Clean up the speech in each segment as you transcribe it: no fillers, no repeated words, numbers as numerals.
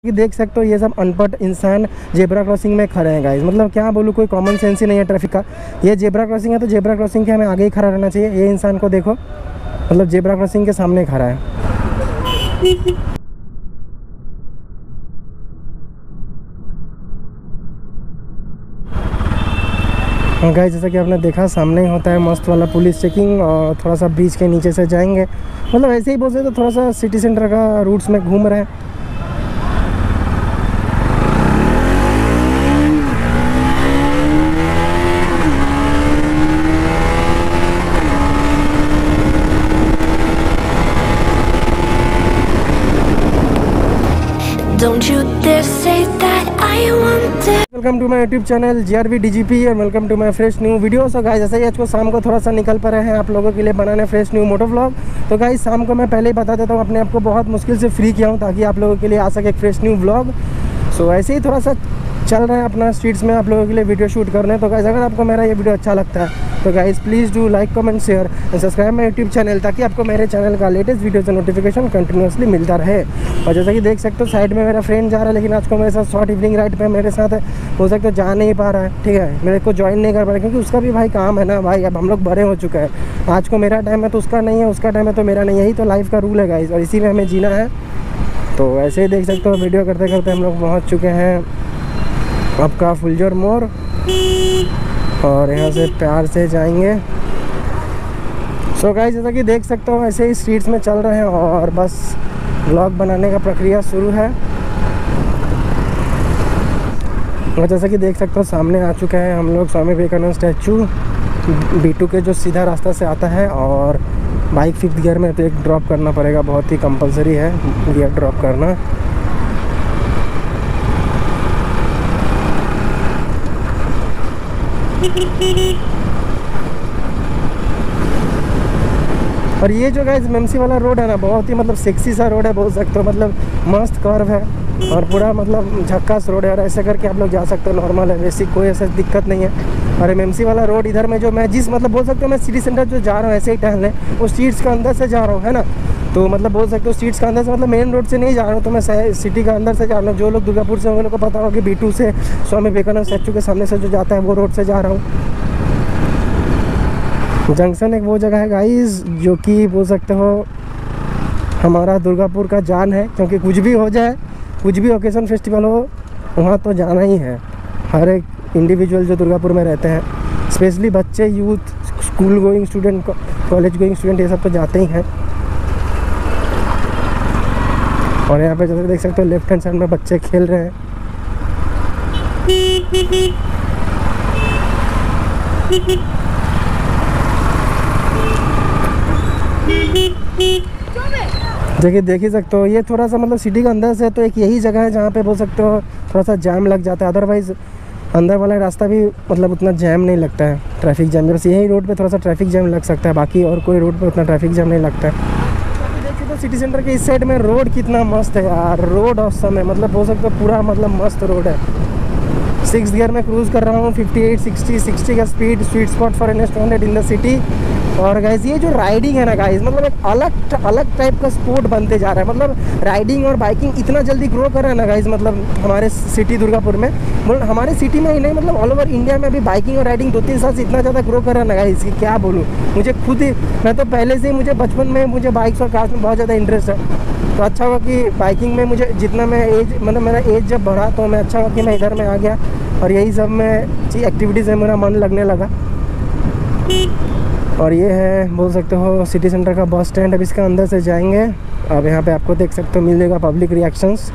ये देख सकते हो ये सब अनपढ़ इंसान जेब्रा क्रॉसिंग में खड़े हैं गाइस। मतलब क्या बोलूँ, कोई कॉमन सेंस ही नहीं है ट्रैफिक का। ये जेब्रा क्रॉसिंग है तो जेब्रा क्रॉसिंग के हमें आगे ही खड़ा रहना चाहिए। ये इंसान को देखो, मतलब जेब्रा क्रॉसिंग के सामने खड़ा है। गाइस जैसा कि आपने देखा सामने ही होता है मस्त वाला पुलिस चेकिंग, और थोड़ा सा ब्रिज के नीचे से जाएंगे। मतलब ऐसे ही बोलते तो थोड़ा सा सिटी सेंटर का रूट्स में घूम रहे हैं। Don't you dare say that I want it. Welcome to my YouTube channel GRV DGP और welcome to my fresh new video. So guys जैसे ही आज को शाम को थोड़ा सा निकल पड़े हैं आप लोगों के लिए बनाने फ्रेश न्यू मोटो व्लॉग। तो गाइस शाम को मैं पहले ही बता देता हूँ, अपने आप को बहुत मुश्किल से फ्री किया हूँ ताकि आप लोगों के लिए आ सके एक फ्रेश न्यू व्लॉग। सो ऐसे ही थोड़ा सा चल रहा है अपना स्ट्रीट्स में आप लोगों के लिए वीडियो शूट करने। तो गाइस अगर आपको मेरा ये वीडियो अच्छा लगता है तो guys please do like comment share and subscribe my YouTube channel, ताकि आपको मेरे चैनल का लेटेस्ट वीडियो से नोटिफिकेशन कंटिन्यूसली मिलता रहे। और जैसा कि देख सकते हो साइड में मेरा फ्रेंड जा रहा है, लेकिन आज को मेरे साथ शॉर्ट इवनिंग राइड पे मेरे साथ हो सकता है जा नहीं पा रहा है। ठीक है, मेरे को ज्वाइन नहीं कर पा रहा क्योंकि उसका भी भाई काम है ना भाई। अब हम लोग बड़े हो चुके हैं, आज को मेरा टाइम है तो उसका नहीं है, उसका टाइम है तो मेरा नहीं। यही तो लाइफ का रूल है गाइस, और इसी में हमें जीना है। तो ऐसे ही देख सकते हो वीडियो करते करते हम लोग पहुँच चुके हैं आपका फुलजोर मोड़, और यहाँ से प्यार से जाएंगे। सो गाइस जैसा कि देख सकते हो ऐसे ही स्ट्रीट्स में चल रहे हैं और बस व्लॉग बनाने का प्रक्रिया शुरू है। और जैसा कि देख सकते हो सामने आ चुका है हम लोग स्वामी विवेकानंद स्टैचू B2 के जो सीधा रास्ता से आता है। और बाइक 5th गियर में तो एक ड्रॉप करना पड़ेगा, बहुत ही कंपलसरी है गियर ड्रॉप करना। और ये जो गाइस MMC वाला रोड है ना, बहुत ही मतलब सेक्सी सा रोड है बोल सकते हो। मतलब मस्त कर्व है और पूरा मतलब झक्कास रोड है, और ऐसे करके आप लोग जा सकते हो। नॉर्मल है, वैसी कोई ऐसा दिक्कत नहीं है। और MMC वाला रोड इधर में जो मैं जिस मतलब बोल सकते हो मैं सिटी सेंटर जो जा रहा हूँ ऐसे ही टहलने, वो स्ट्रीट्स का अंदर से जा रहा हूँ, है ना। तो मतलब बोल सकते हो स्ट्रीट्स का अंदर से, मतलब मेन रोड से नहीं जा रहा हूँ, तो मैं सिटी का अंदर से जा रहा हूँ। जो लोग दुर्गापुर से होंगे उनको पता होगा कि B2 से स्वामी विवेकानंद स्टैचू के सामने से जो जाता है वो रोड से जा रहा हूँ। जंक्शन एक वो जगह है गाइस जो कि बोल सकते हो हमारा दुर्गापुर का जान है, क्योंकि कुछ भी हो जाए, कुछ भी ओकेजन फेस्टिवल हो, वहाँ तो जाना ही है। हर एक इंडिविजुअल जो दुर्गापुर में रहते हैं, स्पेशली बच्चे, youth, school going student, college going student, ये सब तो जाते ही हैं। और यहाँ पे जैसे देख सकते हो लेफ्ट हैंड साइड में बच्चे खेल रहे हैं। देखिए देख ही सकते हो ये थोड़ा सा मतलब सिटी के अंदर से तो एक यही जगह है जहाँ पे बोल सकते हो थोड़ा सा जाम लग जाता है। अदरवाइज़ अंदर वाला रास्ता भी मतलब उतना जैम नहीं लगता है, ट्रैफिक जैम। बस यही रोड पे थोड़ा सा ट्रैफिक जैम लग सकता है, बाकी और कोई रोड पे उतना ट्रैफिक जैम नहीं लगता है। देखिए तो सिटी सेंटर के इस साइड में रोड कितना मस्त है यार, रोड ऑसम है। मतलब बोल सकते हो पूरा मतलब मस्त रोड है। 6th गियर में क्रूज़ कर रहा हूँ, 58, 60 का speed, sweet spot for NS200 in the city. और गाइस ये जो राइडिंग है ना गाइस, मतलब एक अलग टाइप का स्पोर्ट बनते जा रहा है। मतलब राइडिंग और बाइकिंग इतना जल्दी ग्रो कर रहा है ना गाइस, मतलब हमारे सिटी दुर्गापुर में, मतलब हमारे सिटी में ही नहीं, मतलब ऑल ओवर इंडिया में भी बाइकिंग और राइडिंग 2-3 साल से इतना ज़्यादा ग्रो कर रहा है ना गाइस कि क्या बोलूँ। मुझे खुद ही, मैं तो पहले से ही मुझे बचपन में मुझे बाइक्स और कार्स में बहुत ज़्यादा इंटरेस्ट है। तो अच्छा हुआ कि बाइकिंग में मुझे जितना मैं एज, मतलब मेरा एज जब बढ़ा तो मैं अच्छा हुआ कि मैं इधर में आ गया, और यही सब में एक्टिविटीज़ में मेरा मन लगने लगा। और ये है बोल सकते हो सिटी सेंटर का बस स्टैंड। अब इसका अंदर से जाएंगे। अब यहाँ पे आपको देख सकते हो मिल जाएगा पब्लिक रिएक्शंस।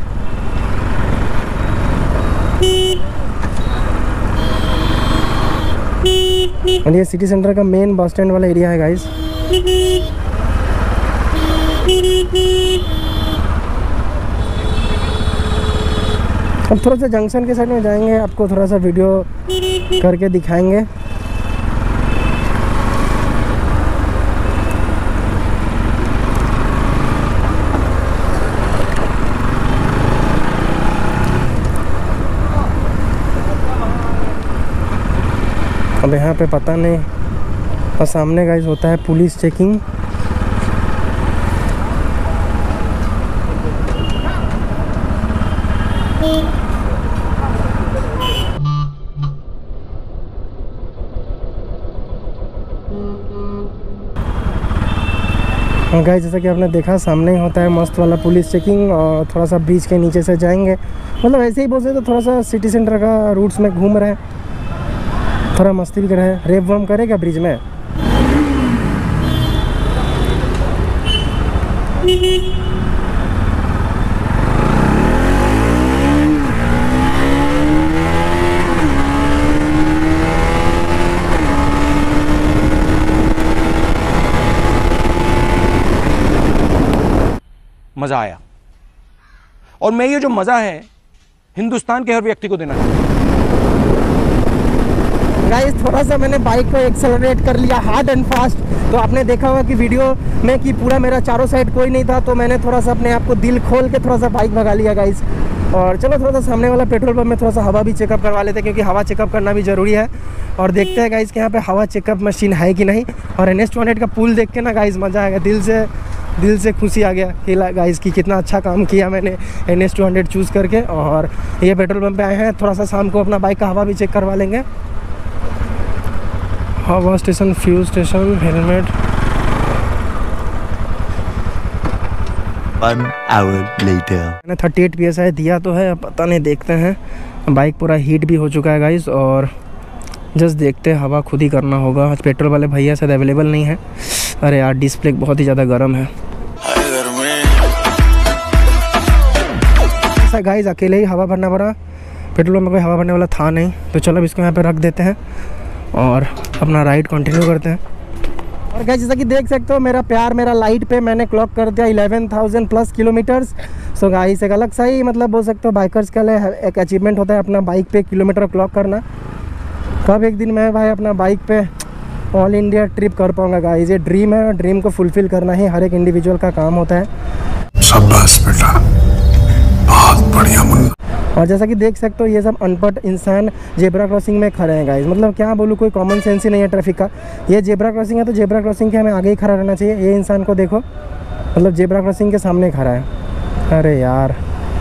और ये सिटी सेंटर का मेन बस स्टैंड वाला एरिया है गाइस। अब थोड़ा सा जंक्शन के साइड में जाएंगे, आपको थोड़ा सा वीडियो करके दिखाएंगे। अब यहाँ पे पता नहीं, और सामने गाइस होता है पुलिस चेकिंग। गाइस जैसा कि आपने देखा सामने ही होता है मस्त वाला पुलिस चेकिंग, और थोड़ा सा ब्रिज के नीचे से जाएंगे, मतलब ऐसे ही बोल सकते तो थोड़ा सा सिटी सेंटर का रूट्स में घूम रहे हैं, थोड़ा मस्ती भी कर रहे हैं। रेप वम करेगा ब्रिज में। मजा आया, और मैं ये जो मजा है हिंदुस्तान के हर व्यक्ति को देना चाहता हूं। गाइस थोड़ा सा मैंने बाइक को एक्सेलरेट कर लिया हार्ड एंड फास्ट, तो आपने देखा होगा कि वीडियो में कि पूरा मेरा चारों साइड कोई नहीं था, तो मैंने थोड़ा सा अपने आप को दिल खोल के थोड़ा सा बाइक भगा लिया गाइस। और चलो थोड़ा सा सामने वाला पेट्रोल पंप में थोड़ा सा हवा भी चेकअप करवा लेते हैं, क्योंकि हवा चेकअप करना भी ज़रूरी है। और देखते हैं गाइस कि यहाँ पे हवा चेकअप मशीन है कि नहीं। और NH200 का पुल देख के ना गाइस मज़ा आएगा, दिल से खुशी आ गया कि गाइस कि कितना अच्छा काम किया मैंने NH200 चूज़ करके। और ये पेट्रोल पंप पे आए हैं, थोड़ा सा शाम को अपना बाइक का हवा भी चेक करवा लेंगे। हवा station, fuel station, helmet. 1 hour later मैंने 38 PSI दिया तो है, अब पता नहीं, देखते हैं। बाइक पूरा हीट भी हो चुका है गाइस, और जस्ट देखते हैं, हवा खुद ही करना होगा। पेट्रोल वाले भैया शायद अवेलेबल नहीं है। अरे यार डिस्प्ले बहुत ही ज़्यादा गर्म है। ऐसा गाइस अकेले ही हवा भरना पड़ा, पेट्रोल में कोई हवा भरने वाला था नहीं। तो चलो अब इसको यहाँ पे रख देते हैं और अपना राइड कंटिन्यू करते हैं। और गाइस जैसा कि देख सकते हो मेरा लाइट पे मैंने क्लॉक कर दिया 11,000 प्लस किलोमीटर्स। सो गाइस एक अलग सा ही मतलब बोल सकते हो बाइकर्स के लिए एक अचीवमेंट होता है अपना बाइक पे किलोमीटर क्लॉक करना। कब एक दिन मैं भाई अपना बाइक पे ऑल इंडिया ट्रिप कर पाऊंगा गाइस, ये ड्रीम है, ड्रीम को फुलफिल करना ही हर एक इंडिविजुअल का काम होता है। शाबाश बेटा, बहुत बढ़िया मुन्ना। और जैसा कि देख सकते हो ये सब अनपढ़ इंसान जेब्रा क्रॉसिंग में खड़े हैं गाइस, मतलब क्या बोलूँ, कोई कॉमन सेंस ही नहीं है ट्रैफिक का। ये जेब्रा क्रॉसिंग है तो जेब्रा क्रॉसिंग के हमें आगे ही खड़ा रहना चाहिए। ये इंसान को देखो, मतलब जेब्रा क्रॉसिंग के सामने खड़ा है। अरे यार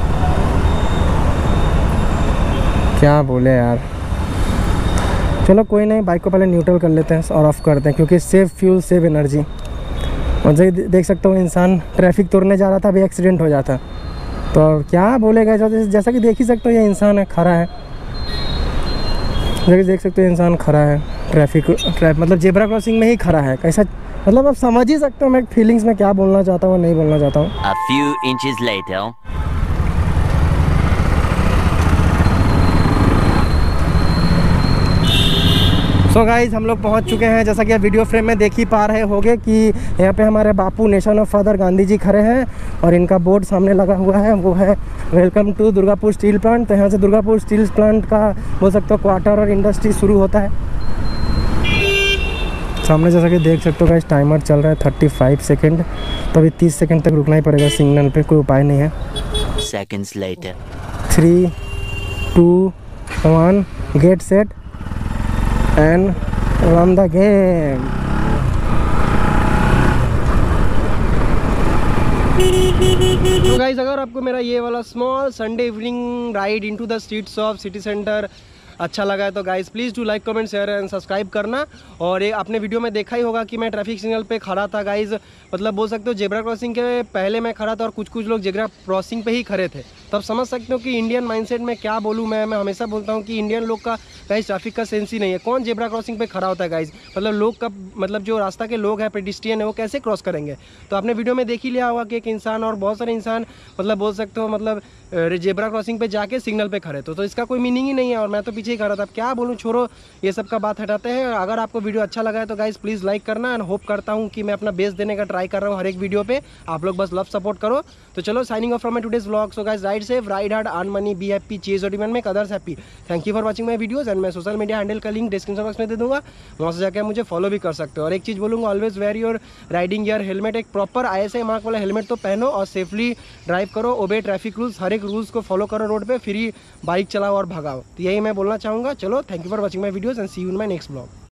क्या बोले यार। चलो कोई नहीं, बाइक को पहले न्यूट्रल कर लेते हैं और ऑफ करते हैं, क्योंकि सेव फ्यूल सेव एनर्जी। और जैसे देख सकते हो इंसान ट्रैफिक तोड़ने जा रहा था, अभी एक्सीडेंट हो जाता, तो क्या बोलेगा। जैसा कि देख ही सकते हो ये इंसान है खड़ा है, जैसे देख सकते हो इंसान खड़ा है ट्रैफिक मतलब जेब्रा क्रॉसिंग में ही खड़ा है। कैसा मतलब आप समझ ही सकते हो मैं फीलिंग्स में क्या बोलना चाहता हूँ नहीं बोलना चाहता हूँ। A few inches later so guys हम लोग पहुंच चुके हैं, जैसा कि आप वीडियो फ्रेम में देख ही पा रहे होंगे कि यहाँ पे हमारे Bapu nation of father Gandhi ji खड़े हैं, और इनका बोर्ड सामने लगा हुआ है, वो है welcome to Durgapur steel plant. तो यहाँ से दुर्गापुर स्टील प्लांट का बोल सकते हो क्वार्टर और इंडस्ट्री शुरू होता है। सामने जैसा कि देख सकते हो गाइस टाइमर चल रहा है 35 सेकेंड, तो अभी 30 सेकेंड तक रुकना ही पड़ेगा सिग्नल पे, कोई उपाय नहीं है। seconds later 3, 2, 1 get set and run the game. तो गाइस अगर आपको मेरा ये वाला small Sunday evening ride into the streets of city centre अच्छा लगा है तो guys please do like comment share and subscribe करना। और ये आपने वीडियो में देखा ही होगा कि मैं ट्रैफिक सिग्नल पे खड़ा था गाइस, मतलब बोल सकते हो जेब्रा क्रॉसिंग के पहले मैं खड़ा था और कुछ लोग जेब्रा क्रॉसिंग पे ही खड़े थे। तब समझ सकते हो कि इंडियन माइंडसेट में क्या बोलूँ मैं हमेशा बोलता हूँ कि इंडियन लोग का गाइस ट्रैफिक का सेंस ही नहीं है। कौन जेब्रा क्रॉसिंग पे खड़ा होता है गाइस, मतलब लोग का मतलब जो रास्ता के लोग हैं पेडिस्ट्रियन है वो कैसे क्रॉस करेंगे। तो आपने वीडियो में देख ही लिया होगा कि एक इंसान और बहुत सारे इंसान मतलब बोल सकते हो मतलब जेब्रा क्रॉसिंग पे जाके सिग्नल पे खड़े तो इसका कोई मीनिंग ही नहीं है, और मैं तो पीछे ही खड़ा था। अब क्या बोलूँ, छोड़ो ये सब का बात हटाते हैं। अगर आपको वीडियो अच्छा लगा है तो गाइस प्लीज़ लाइक करना, एंड होप करता हूँ कि मैं अपना बेस्ट देने का ट्राई कर रहा हूँ हर एक वीडियो पे, आप लोग बस लव सपोर्ट करो। तो चलो signing off from my today's vlog. So guys ride safe, ride hard, earn money, be happy, chase और demand, make others happy. Thank you for watching my videos, and मैं social media handle का link description box में दे दूंगा, वहाँ से जाकर मुझे फॉलो भी कर सकते हो। और एक चीज़ बोलूँगा, always wear your riding gear, helmet, एक प्रॉपर ISI मार्क वाला हेलमेट तो पहनो और सेफली ड्राइव करो, ओबे ट्रैफिक रूल्स, हर एक रूल्स को फॉलो करो रोड पे, फिर ही बाइक चलाओ और भगाओ। तो यही मैं बोलना चाहूँगा। चलो thank you for watching my videos and see you in my next blog.